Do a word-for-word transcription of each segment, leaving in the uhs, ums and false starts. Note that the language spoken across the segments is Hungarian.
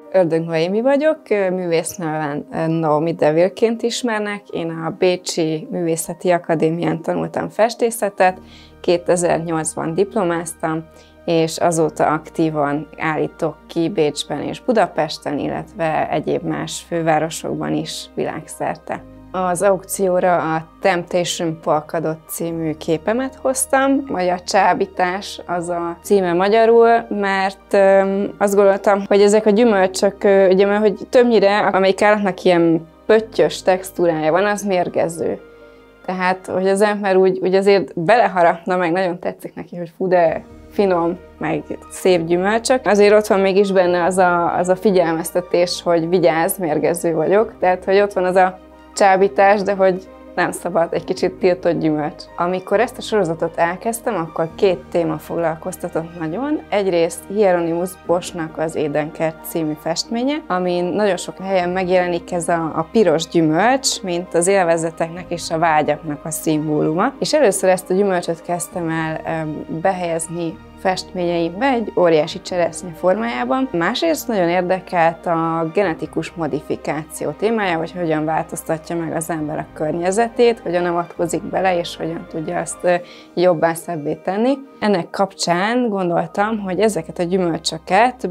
Ördög Noémi vagyok, művésznőven Naomi Deville-ként ismernek. Én a Bécsi Művészeti Akadémián tanultam festészetet, kétezer-nyolcban diplomáztam, és azóta aktívan állítok ki Bécsben és Budapesten, illetve egyéb más fővárosokban is világszerte. Az aukcióra a Temptation Polkadot című képemet hoztam, vagy a Csábítás az a címe magyarul, mert öm, azt gondoltam, hogy ezek a gyümölcsök, ugye, mert hogy többnyire, amelyik állatnak ilyen pöttyös textúrája van, az mérgező. Tehát, hogy az ember úgy, úgy azért beleharapna, meg nagyon tetszik neki, hogy fú, de finom, meg szép gyümölcsök. Azért ott van mégis benne az a, az a figyelmeztetés, hogy vigyázz, mérgező vagyok. Tehát, hogy ott van az a csábítás, de hogy nem szabad, egy kicsit tiltott gyümölcs. Amikor ezt a sorozatot elkezdtem, akkor két téma foglalkoztatott nagyon. Egyrészt Hieronymus Boschnak az Édenkert című festménye, amin nagyon sok helyen megjelenik ez a, a piros gyümölcs, mint az élvezeteknek és a vágyaknak a szimbóluma. És először ezt a gyümölcsöt kezdtem el behelyezni festményeimbe egy óriási cseresznye formájában. Másrészt nagyon érdekelt a genetikus modifikáció témája, hogy hogyan változtatja meg az ember a környezetét, hogyan avatkozik bele, és hogyan tudja azt jobbá, szebbé tenni. Ennek kapcsán gondoltam, hogy ezeket a gyümölcsöket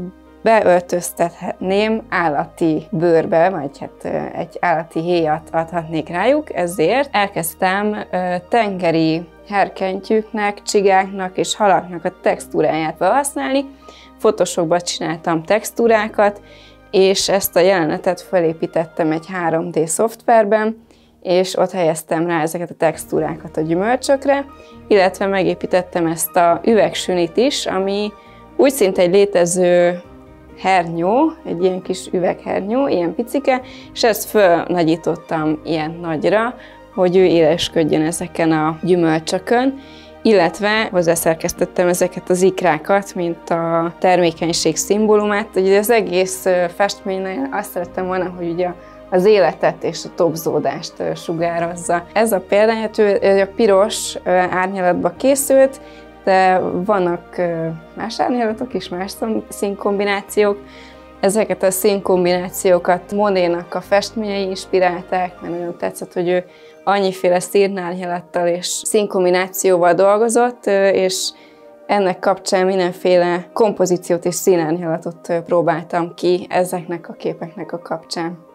beöltöztethetném állati bőrbe, vagy hát egy állati héjat adhatnék rájuk, ezért elkezdtem tengeri herkentyűknek, csigáknak és halaknak a textúráját felhasználni. Photoshopba csináltam textúrákat, és ezt a jelenetet felépítettem egy három dé szoftverben, és ott helyeztem rá ezeket a textúrákat a gyümölcsökre, illetve megépítettem ezt a üvegsünit is, ami úgy szinte egy létező hernyó, egy ilyen kis üveghernyó, ilyen picike, és ezt fölnagyítottam ilyen nagyra, hogy ő élesködjön ezeken a gyümölcsökön, illetve hozzászerkesztettem ezeket az ikrákat, mint a termékenység szimbólumát. Ugye az egész festménynél azt szerettem volna, hogy ugye az életet és a tobzódást sugározza. Ez a példány, a piros árnyalatba készült, de vannak más árnyalatok is, más színkombinációk. Ezeket a színkombinációkat Monénak a festményei inspirálták, mert nagyon tetszett, hogy ő annyiféle színárnyalattal és színkombinációval dolgozott, és ennek kapcsán mindenféle kompozíciót és színárnyalatot próbáltam ki ezeknek a képeknek a kapcsán.